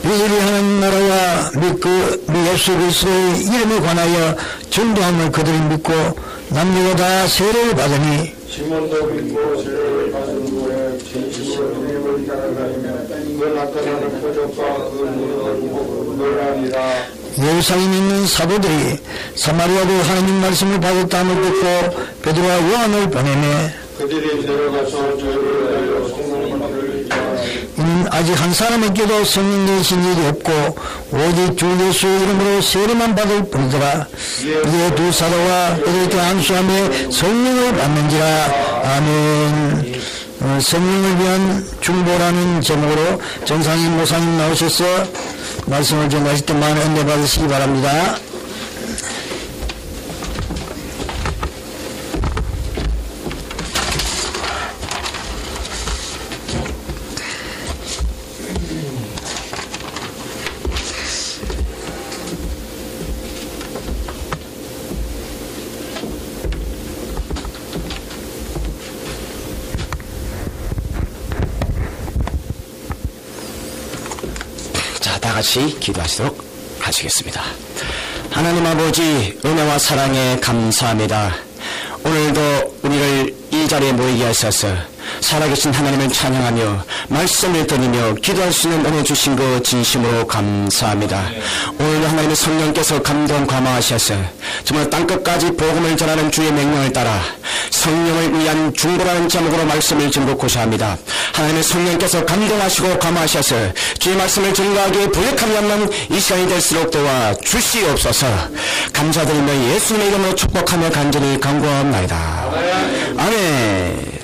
너희들이 하나님 나라와 그 예수 그리스도의 이름에 관하여 전도함을 그들이 믿고 남녀가 다 세례를 받으니 시몬도 믿고 세례를 받은 후에 진실로 주님을 따라다니며 그 나타나는 표적과 그 능력을 보고 놀라니라. 예루살렘에 있는 사도들이 사마리아도 하나님 말씀을 받았다함을 듣고 베드로와 요한을 보내매 그들이 내려가서 저희를 위하여 성령을 받을 이는 아직 한 사람에게도 성령 내신 일이 없고 오직 주 예수의 이름으로 세례만 받을 뿐이더라. 이에 두 사도가 그들에게 안수하며 성령을 받는지라. 아멘. 성령을 위한 중보라는 제목으로 전상인 목사님 나오셔서 말씀을 전하실 때 많은 은혜 받으시기 바랍니다. 같이 기도하시도록 하시겠습니다. 하나님 아버지 은혜와 사랑에 감사합니다. 오늘도 우리를 이 자리에 모이게 하셔서 살아계신 하나님을 찬양하며 말씀을 드리며 기도할 수 있는 은혜 주신 것 진심으로 감사합니다. 오늘도 하나님의 성령께서 감동 감화하셔서 정말 땅끝까지 복음을 전하는 주의 명령을 따라 성령을 위한 중보라는 제목으로 말씀을 증거고자 합니다. 하나님의 성령께서 감동하시고 감화하셔서 주의 말씀을 증거하기에 부족함이 없는 이 시간이 될수록 도와 주시옵소서. 감사드리며 예수님의 이름으로 축복하며 간절히 간구하옵나이다. 아멘.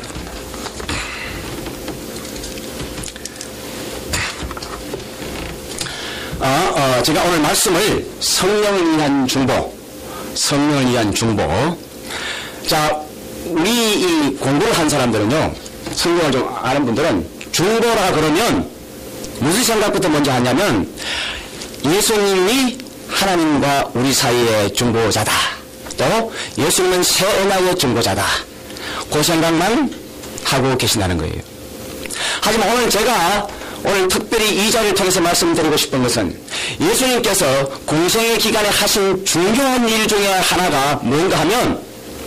제가 오늘 말씀을 성령을 위한 중보, 성령을 위한 중보. 자, 우리 이 공부를 한 사람들은요, 성경을 좀 아는 분들은 중보라 그러면 무슨 생각부터 먼저 하냐면 예수님이 하나님과 우리 사이의 중보자다. 또 예수님은 새 언약의 중보자다. 그 생각만 하고 계신다는 거예요. 하지만 오늘 특별히 이 자리를 통해서 말씀드리고 싶은 것은 예수님께서 공생의 기간에 하신 중요한 일 중에 하나가 뭔가 하면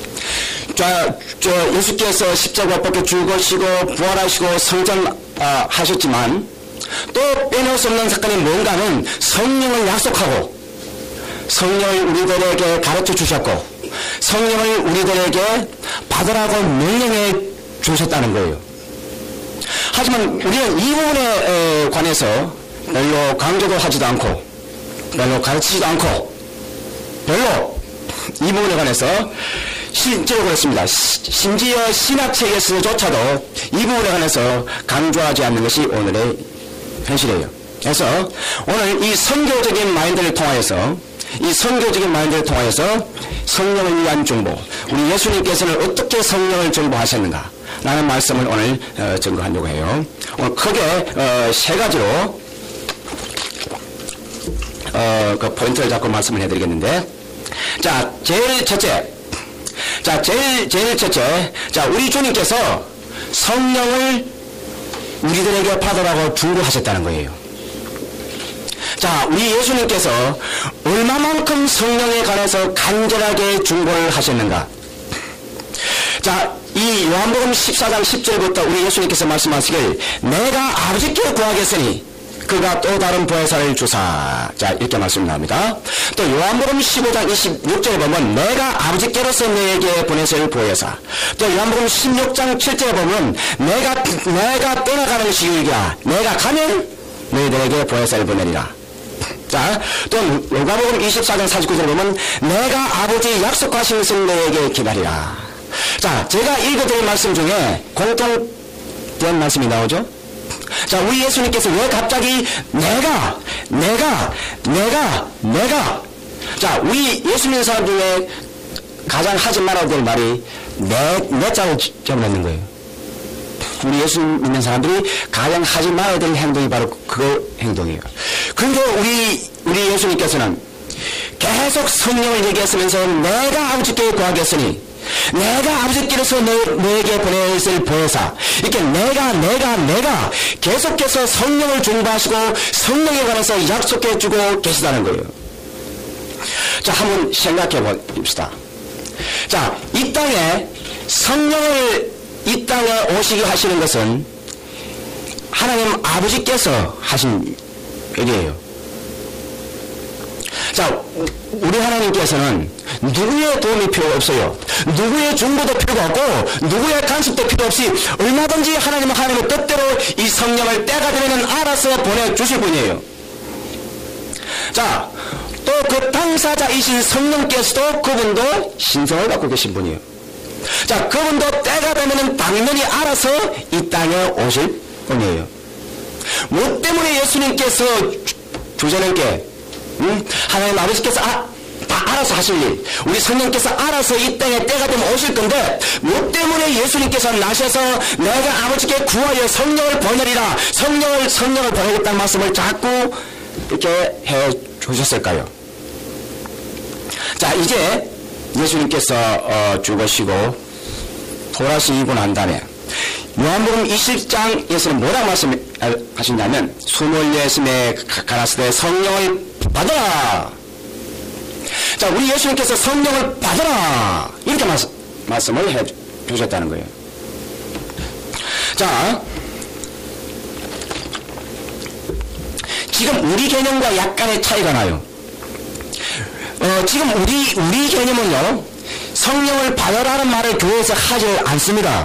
예수께서 십자가 벗겨 죽으시고 부활하시고 성전하셨지만 또 빼놓을 수 없는 사건이 뭔가는 성령을 약속하고 성령을 우리들에게 가르쳐 주셨고 성령을 우리들에게 받으라고 명령해 주셨다는 거예요. 하지만 우리는 이 부분에 관해서 별로 강조도 하지도 않고 별로 가르치지도 않고 별로 이 부분에 관해서 실제로 그렇습니다. 심지어 신학책에서조차도 이 부분에 관해서 강조하지 않는 것이 오늘의 현실이에요. 그래서 오늘 이 선교적인 마인드를 통하여서 성령을 위한 중보, 우리 예수님께서는 어떻게 성령을 중보하셨는가 라는 말씀을 오늘 증거하려고 해요. 오늘 크게 세 가지로 그 포인트를 잡고 말씀을 해드리겠는데, 제일 첫째, 우리 주님께서 성령을 우리들에게 받으라고 중보하셨다는 거예요. 우리 예수님께서 얼마만큼 성령에 관해서 간절하게 중보를 하셨는가. 이 요한복음 14장 10절부터 우리 예수님께서 말씀하시길 내가 아버지께 구하겠으니 그가 또 다른 보혜사를 주사. 이렇게 말씀 나옵니다. 또 요한복음 15장 26절에 보면 내가 아버지께로서 너에게 보내실 보혜사. 또 요한복음 16장 7절에 보면 내가 떠나가는 시기야. 내가 가면 너희들에게 보혜사를 보내리라. 또 요한복음 24장 49절에 보면 내가 아버지 약속하신 것을 너에게 기다리라. 제가 읽어드린 말씀 중에 공통된 말씀이 나오죠? 우리 예수님께서 왜 갑자기 내가 우리 예수 믿는 사람 중에 가장 하지 말아야 될 말이 내 자를 적어놓는 거예요. 우리 예수 믿는 사람들이 가장 하지 말아야 될 행동이 바로 그 행동이에요. 그런데 우리 예수님께서는 계속 성령을 얘기했으면서 내가 아버지께 구하겠으니 내가 아버지께서 너에게 보내실 보혜사, 이렇게 내가 계속해서 성령을 중보하시고 성령에 관해서 약속해 주고 계시다는 거예요. 자, 한번 생각해 봅시다. 자, 이 땅에 성령을 이 땅에 오시게 하시는 것은 하나님 아버지께서 하신 일이에요. 자, 우리 하나님께서는 누구의 도움이 필요 없어요. 누구의 중보도 필요가 없고 누구의 간섭도 필요 없이 얼마든지 하나님의 뜻대로 이 성령을 때가 되면 알아서 보내주실 분이에요. 자, 또 그 당사자이신 성령께서도 그분도 신성을 갖고 계신 분이에요. 자, 그분도 때가 되면 당연히 알아서 이 땅에 오실 분이에요. 뭐 때문에 예수님께서 주제는께 하나님 아버지께서 다 알아서 하실 일, 우리 성령께서 알아서 이 땅에 때가 되면 오실 건데 뭐 때문에 예수님께서 나셔서 내가 아버지께 구하여 성령을 보내리라, 성령을 보내겠다는 말씀을 자꾸 이렇게 해 주셨을까요? 자, 이제 예수님께서 죽으시고 돌아가시고 난 다음에 요한복음 20장에서는 뭐라고 말씀하시냐면 숨을 예수님에 가라사대 때 성령을 받아라. 자, 우리 예수님께서 성령을 받아라 이렇게 말씀을 해 주셨다는 거예요. 자, 지금 우리 개념과 약간의 차이가 나요. 지금 우리 개념은요, 성령을 받아라는 말을 교회에서 하지 않습니다.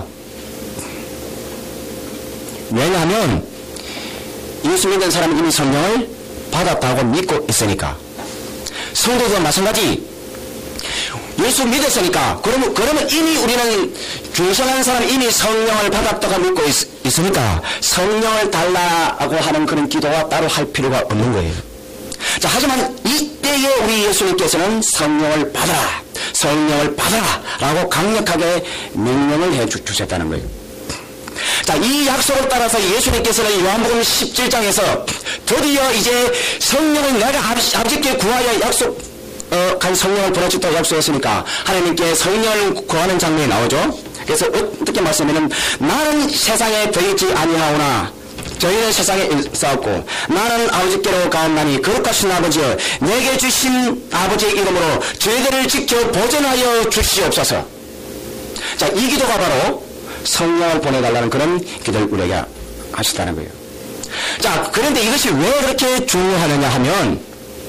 왜냐하면 예수 믿는 사람은 이미 성령을 받았다고 믿고 있으니까. 성도도 마찬가지. 예수 믿었으니까 그러면 이미 우리는 중생한 사람은 이미 성령을 받았다고 믿고 있으니까 성령을 달라고 하는 그런 기도가 따로 할 필요가 없는 거예요. 자, 하지만 이때에 우리 예수님께서는 성령을 받아라 라고 강력하게 명령을 해 주셨다는 거예요. 자, 이 약속을 따라서 예수님께서는 요한복음 17장에서 드디어 이제 성령을 내가 아버지께 구하여 간 성령을 보내주겠다고 약속했으니까 하나님께 성령을 구하는 장면이 나오죠. 그래서 어떻게 말씀하면 나는 세상에 들이지 아니하오나 저희는 세상에 있사옵고 나는 아버지께로 가옵나니 거룩하신 아버지여 내게 주신 아버지의 이름으로 저희들을 지켜 보존하여 주시옵소서. 자, 이 기도가 바로 성령을 보내달라는 그런 기도를 우리에게 하시다는 거예요. 자, 그런데 이것이 왜 그렇게 중요하느냐 하면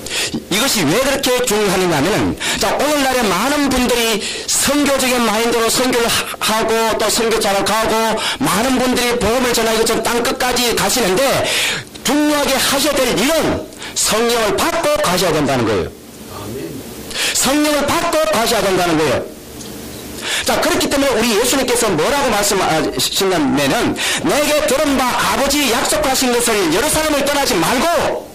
자, 오늘날에 많은 분들이 선교적인 마인드로 선교를 하고 또 선교차로 가고 많은 분들이 복음을 전하기 전 땅끝까지 가시는데 중요하게 하셔야 될 일은 성령을 받고 가셔야 된다는 거예요. 성령을 받고 가셔야 된다는 거예요. 자, 그렇기 때문에 우리 예수님께서 뭐라고 말씀하시냐면은 내게 들은 바 아버지 약속하신 것을 예루살렘을 떠나지 말고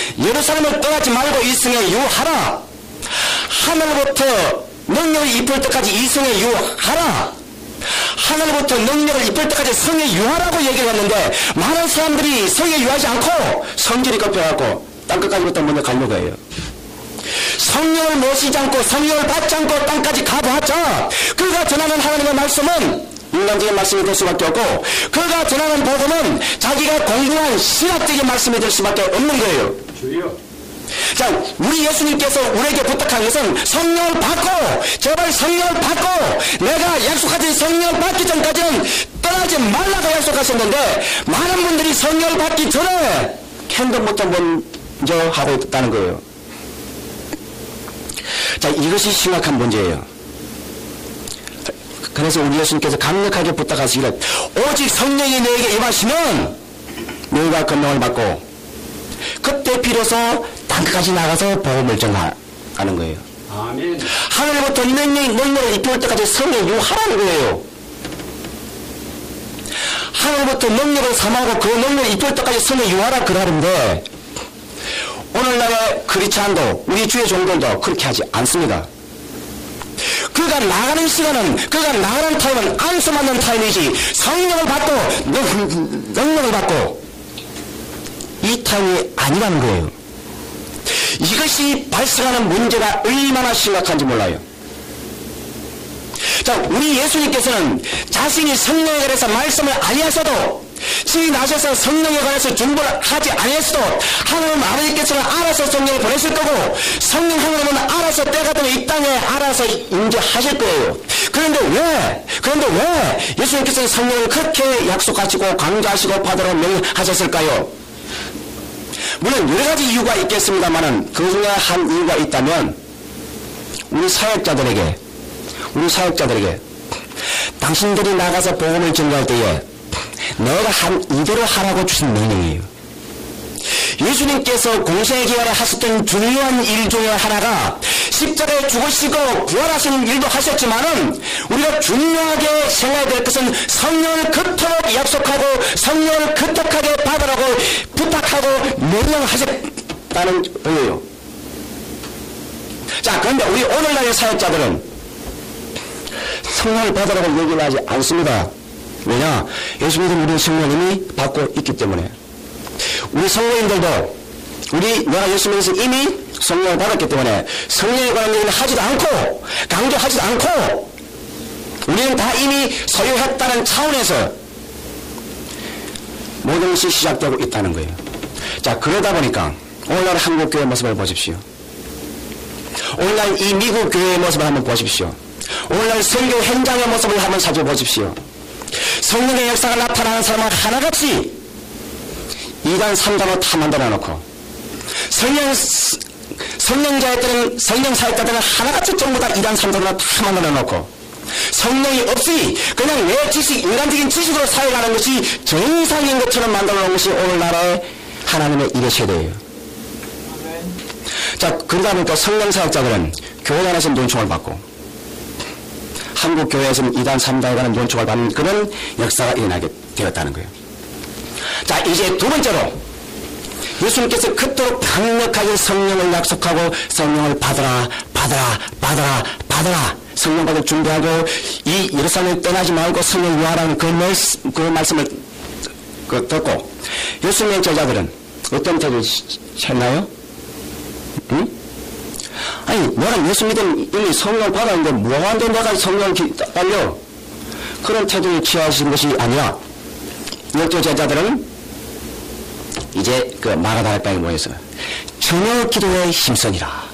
이승에 유하라. 하늘부터 능력을 입을 때까지 이승에 유하라. 하늘부터 능력을 입을 때까지 성에 유하라고 얘기를 했는데 많은 사람들이 성에 유하지 않고 성질이 급해갖고 땅끝까지부터 먼저 가려고 해요. 성령을 모시지 않고 성령을 받지 않고 땅까지 가보았자 그가 전하는 하나님의 말씀은 인간적인 말씀이 될 수밖에 없고 그가 전하는 복음은 자기가 공부한 신학적인 말씀이 될 수밖에 없는 거예요. 자, 우리 예수님께서 우리에게 부탁한 것은 성령을 받고 제발 성령을 받고 내가 약속하신 성령을 받기 전까지는 떠나지 말라고 약속하셨는데 많은 분들이 성령을 받기 전에 행동부터 먼저 하고 있다는 거예요. 자, 이것이 심각한 문제예요. 그래서 우리 예수님께서 강력하게 부탁하시기를 오직 성령이 너에게 임하시면 너희가 권능을 받고 그때 비로소 땅끝까지 나가서 복음을 전하는 거예요. 아멘. 하늘부터 능력을 입힐 때까지 성에 유하라는 거예요. 하늘부터 능력을 삼하고 그 능력을 입힐 때까지 성에 유하라 그러는데 오늘날의 크리스찬도 우리 주의 종들도 그렇게 하지 않습니다. 그가 나가는 시간은 그가 나가는 타임은 안수 맞는 타임이지 성령을 받고 능력을 받고 이 타임이 아니라는 거예요. 이것이 발생하는 문제가 얼마나 심각한지 몰라요. 자, 우리 예수님께서는 자신이 성령에 관해서 말씀을 아니하셔도 지금 나셔서 성령에 관해서 중보를 하지 아니했어도 하나님 아버지께서는 알아서 성령을 보내실 거고 성령 하나님은 알아서 때가 되면 이 땅에 알아서 임재하실 거예요. 그런데 왜 예수님께서는 성령을 그렇게 약속하시고 강조하시고 받으라고 명하셨을까요? 물론 여러 가지 이유가 있겠습니다만은 그 중에 한 이유가 있다면 우리 사역자들에게 당신들이 나가서 복음을 전가할 때에 내가 이대로 하라고 주신 명령이에요. 예수님께서 공생의 기간에 하셨던 중요한 일 중에 하나가 십자가에 죽으시고 부활하시는 일도 하셨지만은 우리가 중요하게 생각해야 될 것은 성령을 그토록 약속하고 성령을 그토록하게 받으라고 부탁하고 명령하셨다는 거예요. 자, 그런데 우리 오늘날의 사역자들은 성령을 받으라고 얘기를 하지 않습니다. 왜냐? 예수님은 우리 성령님이 받고 있기 때문에. 우리 성령님들도 내가 예수님에서 이미 성령을 받았기 때문에 성령에 관한 얘기는 하지도 않고 강조하지도 않고 우리는 다 이미 소유했다는 차원에서 모든 것이 시작되고 있다는 거예요. 자, 그러다 보니까 오늘날 한국 교회 모습을 보십시오. 오늘날 이 미국 교회의 모습을 한번 보십시오. 오늘날 선교 현장의 모습을 한번 살펴보십시오. 성령의 역사가 나타나는 사람은 하나같이 2단 3단으로 다 만들어 놓고 성령자들은 성령사역자들은 하나같이 전부 다 2단 3단으로 다 만들어 놓고 성령이 없이 그냥 내 지식, 인간적인 지식으로 사역하는 것이 정상인 것처럼 만들어 놓은 것이 오늘날의 하나님의 일의 세대예요. 자, 그러다 보니까 성령사역자들은 교회 안에서 논총을 받고 한국 교회에서는 2단 3단에 관한 논총을 받는 그런 역사가 일어나게 되었다는 거예요. 자, 이제 두 번째로 예수님께서 그토록 강력하게 성령을 약속하고 성령을 받으라 성령 받을 준비하고 이 예루살렘을 떠나지 말고 성령 유하라는 그 말씀을 듣고 예수님의 제자들은 어떤 태도를 취했나요? 응? 아니, 내가 예수 믿으면 이미 성령을 받았는데 뭐하는데 내가 성령을 딸려? 그런 태도를 취하신 것이 아니라 12 제자들은 이제 그 마가다라 땅에 모여서 저녁 기도에 힘쓰니라.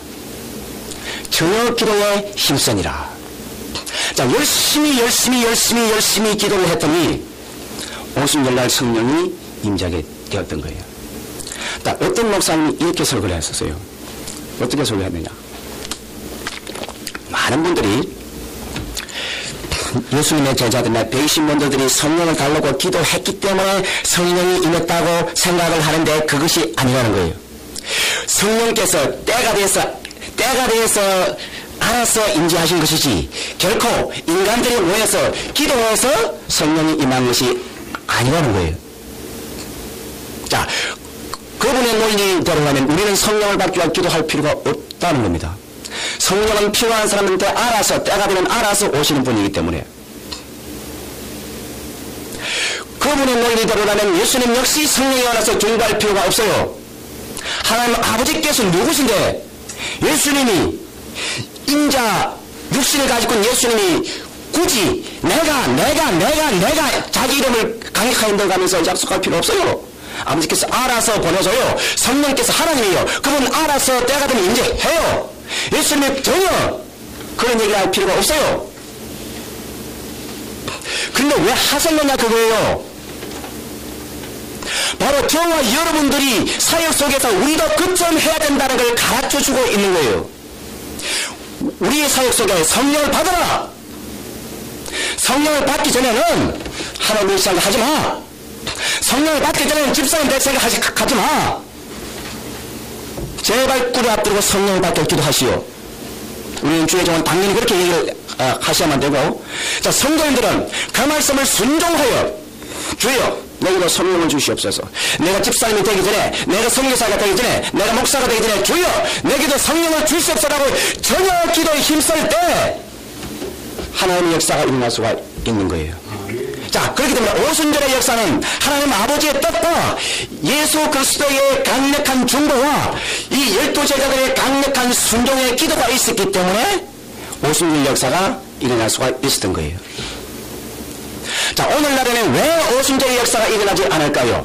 자, 열심히 기도를 했더니 오순절날 성령이 임재하게 되었던 거예요. 자, 어떤 목사님이 이렇게 설교를 했었어요. 어떻게 설교했느냐? 많은 분들이 예수님의 제자들이나 배신분들이 성령을 달라고 기도했기 때문에 성령이 임했다고 생각을 하는데 그것이 아니라는 거예요. 성령께서 때가 돼서 알아서 임재하신 것이지 결코 인간들이 모여서 기도해서 성령이 임한 것이 아니라는 거예요. 자, 그분의 논리대로 하면 우리는 성령을 받기 위해 기도할 필요가 없다는 겁니다. 성령은 필요한 사람한테 알아서 때가 되면 알아서 오시는 분이기 때문에 그분의 논리대로라면 예수님 역시 성령이 와서 중보할 필요가 없어요. 하나님 아버지께서 누구신데 예수님이 인자 육신을 가지고 있는 예수님이 굳이 내가 자기 이름을 강력하게 넣어가면서 약속할 필요 없어요. 아버지께서 알아서 보내줘요. 성령께서 하나님이에요. 그분 알아서 때가 되면 임재해요. 예수님이 전혀 그런 얘기를 할 필요가 없어요. 근데 왜 하셨느냐 그거예요. 바로 저와 여러분들이 사역 속에서 우리도 그처럼 해야 된다는 걸 가르쳐주고 있는 거예요. 우리의 사역 속에 성령을 받아라. 성령을 받기 전에는 하나님의 생각 하지 마. 성령을 받기 전에는 집사님 될 생각 하지 마. 제발 꿇어 앞들고 성령을 받게 기도하시오. 우리는 주의 종은 당연히 그렇게 얘기를 하셔야만 되고, 자, 성도님들은 그 말씀을 순종하여 주여 내게도 성령을 주시옵소서. 내가 집사님이 되기 전에, 내가 선교사가 되기 전에, 내가 목사가 되기 전에 주여 내게도 성령을 주시옵소서라고 전혀 기도에 힘쓸 때 하나님의 역사가 일어날 수가 있는 거예요. 자, 그렇기 때문에 오순절의 역사는 하나님 아버지의 뜻과 예수 그리스도의 강력한 중보와 이 12 제자들의 강력한 순종의 기도가 있었기 때문에 오순절 역사가 일어날 수가 있었던 거예요. 자, 오늘날에는 왜 오순절의 역사가 일어나지 않을까요?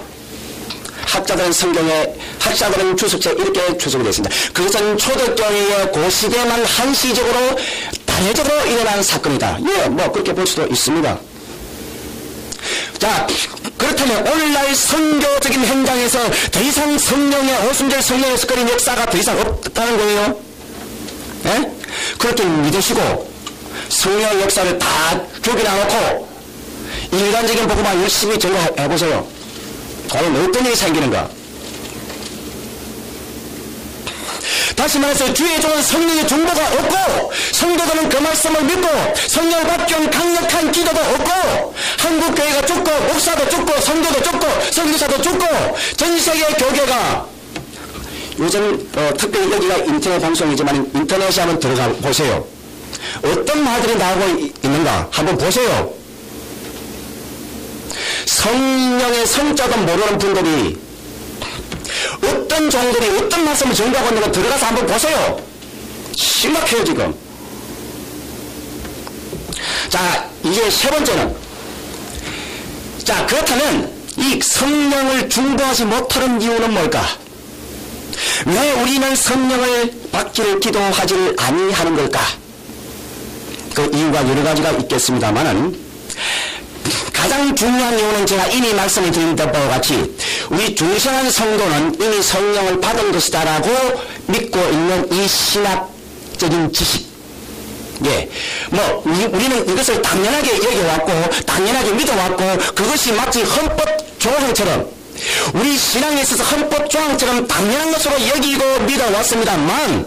학자들은 주석에 이렇게 추석이 됐습니다. 그것은 초대교회의 그 시대만 한시적으로 단회적으로 일어난 사건이다. 예, 뭐 그렇게 볼 수도 있습니다. 자, 그렇다면 오늘날 선교적인 현장에서 더 이상 성령의 오순절 성령의 습관인 역사가 더 이상 없다는 거예요. 예? 그렇게 믿으시고 성령의 역사를 다 죽여놔놓고 일반적인 복음만 열심히 전거해보세요. 과연 어떤 일이 생기는가? 다시 말해서 주의 종은 성령의 중보가 없고 성도들은 그 말씀을 믿고 성령을 받기 위한 강력한 기도도 없고 한국교회가 죽고 목사도 죽고 성도도 죽고 선교사도 죽고 전세계 교계가 요즘 특별히 여기가 인터넷 방송이지만 인터넷에 한번 들어가 보세요. 어떤 말들이 나오고 있는가 한번 보세요. 성령의 성자도 모르는 분들이 어떤 종들이 어떤 말씀을 전가하고 있는 거 들어가서 한번 보세요. 심각해요 지금. 자, 이제 세 번째는, 자, 그렇다면 이 성령을 중보하지 못하는 이유는 뭘까? 왜 우리는 성령을 받기를 기도하지를 아니하는 걸까? 그 이유가 여러 가지가 있겠습니다만은 가장 중요한 이유는 제가 이미 말씀을 드린 바와 같이 우리 중생한 성도는 이미 성령을 받은 것이다라고 믿고 있는 이 신학적인 지식. 예. 뭐, 우리는 이것을 당연하게 여겨왔고, 당연하게 믿어왔고, 그것이 마치 헌법 조항처럼, 우리 신앙에 있어서 헌법 조항처럼 당연한 것으로 여기고 믿어왔습니다만,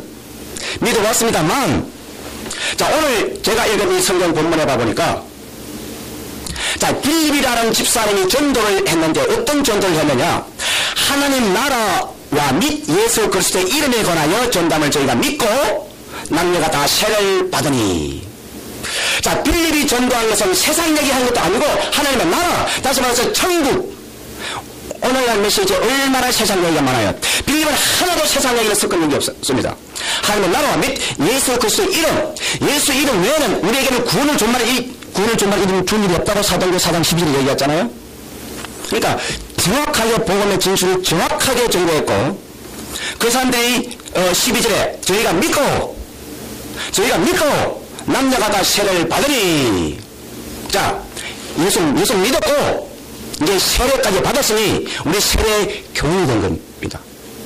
자, 오늘 제가 읽은 이 성경 본문에 봐보니까, 자, 빌립이라는 집사님이 전도를 했는데 어떤 전도를 했느냐? 하나님 나라와 및 예수 그리스도의 이름에 관하여 전담을 저희가 믿고 남녀가 다 세례를 받으니. 자, 빌립이 전도한 것은 세상 얘기한 것도 아니고 하나님의 나라, 다시 말해서 천국. 오늘날 메시지 얼마나 세상 얘기가 많아요. 빌립은 하나도 세상 얘기를 섞은 적이 없습니다. 하나님의 나라와 및 예수 그리스도의 이름, 예수 이름 외에는 우리에게는 구원을 준 말이 이름 준 일이 없다고 사도행전 4장 12절에 얘기했잖아요. 그러니까 정확하게 복음의 진술을 정확하게 전거했고, 그 사람들이 12절에 저희가 믿고 남녀가 다 세례를 받으니. 자, 예수 믿었고 이제 세례까지 받았으니 우리 세례 교인이 된 겁니다.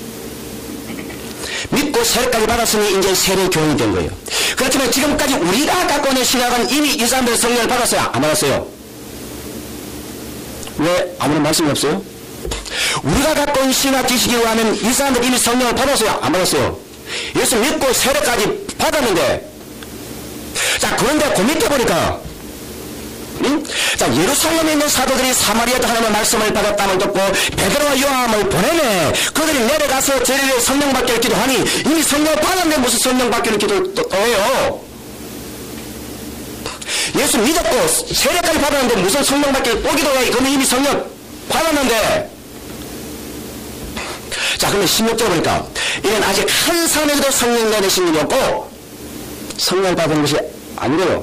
믿고 세례까지 받았으니 이제 세례 교인이 된 거예요. 그렇지만 지금까지 우리가 갖고 있는 신학은 이미 이 사람들 성령을 받았어요? 안 받았어요? 왜 아무런 말씀이 없어요? 우리가 갖고 있는 신학 지식에 의하면 이 사람들 이미 성령을 받았어요? 안 받았어요? 예수 믿고 세례까지 받았는데, 자, 그런데 그 밑에 보니까, 자, 예루살렘에 있는 사도들이 사마리아도 하나님의 말씀을 받았다는 듣고 베드로와 요한을 보내네. 그들이 내려가서 저희를 성령 받기를 기도하니 이미 성령 받았는데 무슨 성령 받기를 기도해요? 예수 믿었고 세례까지 받았는데 무슨 성령 받기를 또 기도해? 그러면 이미 성령 받았는데. 자, 그러면 16절 보니까 이건 아직 한 사람에게도 성령 내리신 일이 없고 성령 받은 것이 아니래요.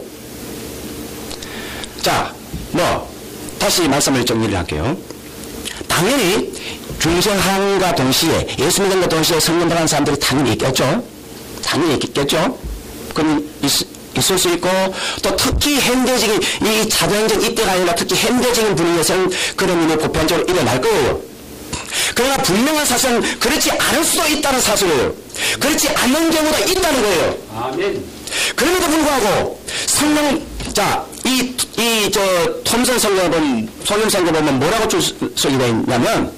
자, 다시 말씀을 정리를 할게요. 당연히 중생함과 동시에 예수 믿음과 동시에 성령 받은 사람들이 당연히 있겠죠. 그럼 있을 수 있고, 또 특히 현대적인 이 자동적 이때가 아니라 특히 현대적인 분위기에서는 그런 일이 보편적으로 일어날 거예요. 그러나 분명한 사실은 그렇지 않을 수도 있다는 사실이에요. 그렇지 않는 경우도 있다는 거예요. 아멘. 그럼에도 불구하고 성령, 자, 톰슨 성경에 보면 뭐라고 주석이 되어 있냐면,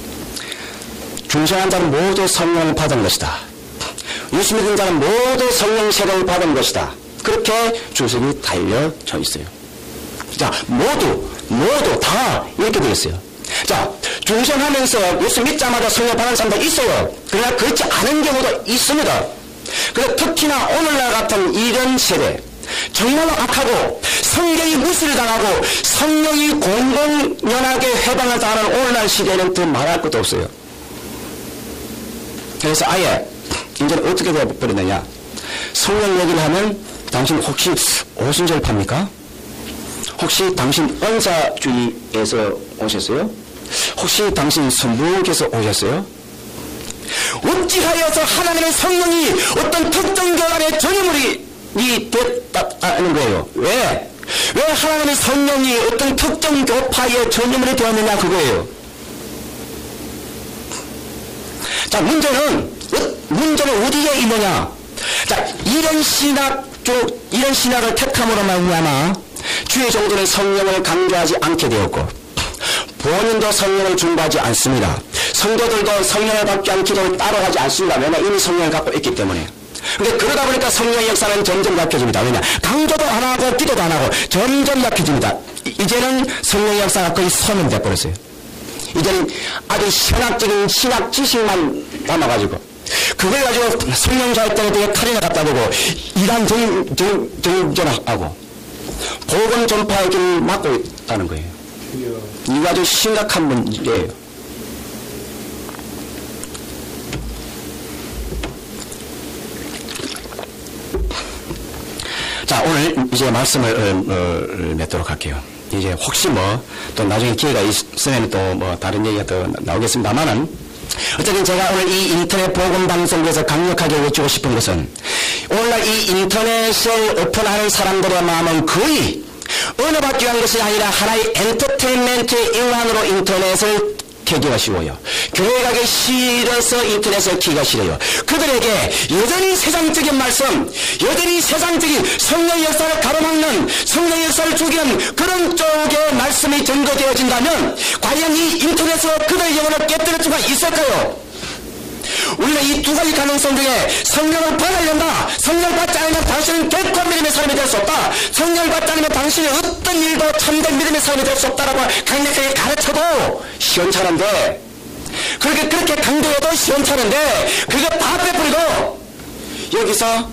중생한 자는 모두 성령을 받은 것이다. 예수 믿은 자는 모두 성령 세례를 받은 것이다. 그렇게 주석이 달려져 있어요. 자, 모두 다 이렇게 되어 있어요. 자, 중생하면서 예수 믿자마자 성령 받은 사람도 있어요. 그러나 그렇지 않은 경우도 있습니다. 그래서 특히나 오늘날 같은 이런 세대, 정말로 악하고 성경이 무시를 당하고 성령이 공공연하게 해방을 당하는 오늘날 시대는 더 말할 것도 없어요. 그래서 아예 이제는 어떻게 되어버리느냐, 성령 얘기를 하면 당신 혹시 오순절 팝니까? 혹시 당신 은사주의에서 오셨어요? 혹시 당신 선부께서 오셨어요? 어찌하여서 하나님의 성령이 어떤 특정 교단의 전유물이 됐다는 거예요? 왜 하나님의 성령이 어떤 특정 교파의 전유물이 되었느냐 그거예요. 자, 문제는 어디에 있느냐? 자, 이런 신학을 택함으로 말미암아 주의 종들은 성령을 강조하지 않게 되었고 본인도 성령을 중보하지 않습니다. 성도들도 성령을 받지 않기도 따라가지 않습니다. 왜냐? 이미 성령을 갖고 있기 때문에. 근데 그러다 보니까 성령의 역사는 점점 약해집니다. 왜냐? 강조도 안 하고 기도도 안 하고 점점 약해집니다. 이제는 성령의 역사가 거의 소멸돼 버렸어요. 이제는 아주 신학적인 신학 지식만 남아가지고 그걸 가지고 성령 자격증에 되게 칼이나 갖다 대고 이단 정전하고 복음 전파의 길을 막고 있다는 거예요. 이거 아주 심각한 문제예요. 자, 오늘 이제 말씀을 맺도록 할게요. 이제 혹시 또 나중에 기회가 있으면 또 다른 얘기가 더 나오겠습니다만은 어쨌든 제가 오늘 이 인터넷 복음 방송에서 강력하게 외치고 싶은 것은 오늘날 이 인터넷을 오픈하는 사람들의 마음은 거의 언어받기 위한 것이 아니라 하나의 엔터테인먼트의 일환으로 인터넷을 켜기가 쉬워요. 교회 가기 싫어서 인터넷을 켜기가 싫어요. 그들에게 여전히 세상적인 말씀, 여전히 세상적인 성령의 역사를 가로막는, 성령의 역사를 죽이는 그런 쪽의 말씀이 전거되어진다면 과연 이 인터넷으로 그들의 영혼을 깨뜨릴 수가 있을까요? 우리는 이 두 가지 가능성 중에 성령을 받으려다, 성령을 받지 않으면 당신은 결코 믿음의 사람이 될 수 없다. 성령을 받지 않으면 당신이 어떤 일도 참된 믿음의 사람이 될 수 없다라고 강력하게 가르쳐도 시원찮은데, 그렇게 강조해도 시원찮은데, 그거 다 빼버리고 여기서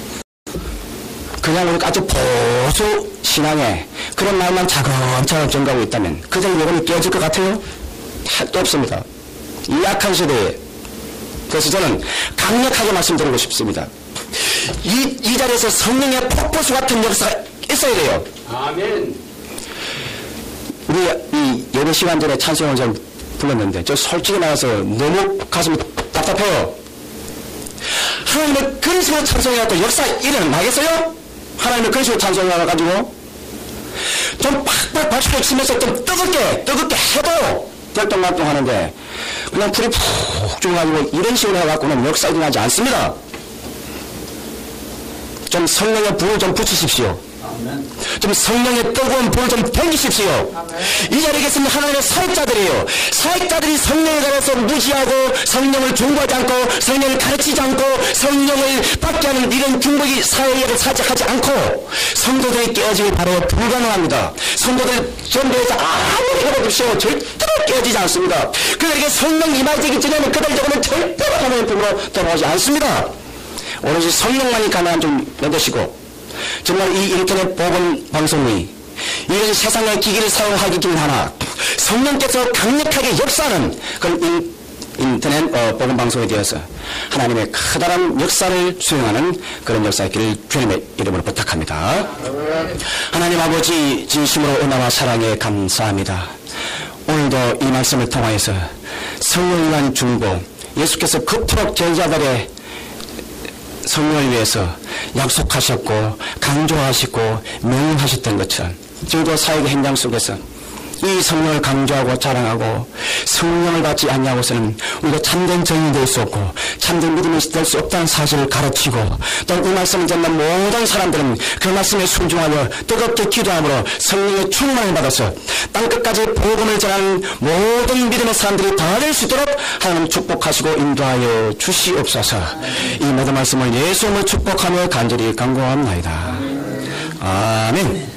그냥 우리가 아주 보수 신앙에 그런 말만 차근차근 전가하고 있다면 그들 영혼이 깨질 것 같아요? 할도 없습니다. 이 약한 시대에. 그래서 저는 강력하게 말씀드리고 싶습니다. 이 자리에서 성령의 폭포수 같은 역사가 있어야 돼요. 아멘. 우리 이 예배 시간 전에 찬송을 좀 불렀는데 저 솔직히 말해서 너무 가슴이 답답해요. 하나님을 그런 식으로 찬송해갖고 역사 일어나겠어요? 하나님을 그런 식으로 찬송해가지고 좀 팍팍 박수를 치면서 좀 뜨겁게 해도 결동말동 하는데 그냥 불이 푹 죽어가지고 이런 식으로 해갖고는 역사 일어나지 않습니다. 좀 성령의 불을 좀 붙이십시오. 좀 성령의 뜨거운 불을 좀 던지십시오. 이 자리에 계신 하나님의 사역자들이에요. 사역자들이 성령에 관해서 무지하고 성령을 중보하지 않고 성령을 가르치지 않고 성령을 받게 하는 이런 중보기 사역을 사직하지 않고 성도들이 깨어지기 바로 불가능합니다. 성도들 전도해서 아무리 해보십시오. 절대로 깨어지지 않습니다. 그들에게 성령 임하기 전에는 그들 저거는 절대로 하나님의 품으로 돌아오지 않습니다. 오로지 성령만이 가능한 좀 믿으시고 정말 이 인터넷 복음 방송이 이런 세상의 기기를 사용하기는 하나 성령께서 강력하게 역사하는 그런 인터넷 복음 방송에 대해서 하나님의 커다란 역사를 수행하는 그런 역사있기를 주님의 이름으로 부탁합니다. 하나님 아버지 진심으로 은혜와 사랑에 감사합니다. 오늘도 이 말씀을 통하여서 성령을 위한 중보, 예수께서 그토록 제자들의 성령을 위해서 약속하셨고 강조하시고 명령하셨던 것처럼 저희도 사역의 현장 속에서 이 성령을 강조하고 자랑하고 성령을 받지 않냐고서는 우리가 참된 정인이 될 수 없고 참된 믿음이 될 수 없다는 사실을 가르치고 또 이 말씀을 듣는 모든 사람들은 그 말씀에 순종하여 뜨겁게 기도함으로 성령의 충만을 받아서 땅끝까지 복음을 전하는 모든 믿음의 사람들이 다 될 수 있도록 하나님 축복하시고 인도하여 주시옵소서. 이 모든 말씀을 예수님을 축복하며 간절히 간구합니다. 아멘.